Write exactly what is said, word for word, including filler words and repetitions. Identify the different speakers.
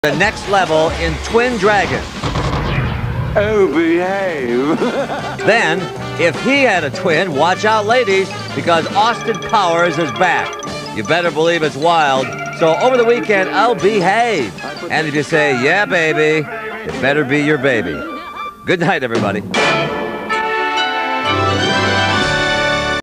Speaker 1: The next level in Twin Dragons.
Speaker 2: Oh, behave.
Speaker 1: Then, if he had a twin, watch out, ladies, because Austin Powers is back. You better believe it's wild. So over the weekend, I'll behave. And if you say, yeah, baby, it better be your baby. Good night, everybody.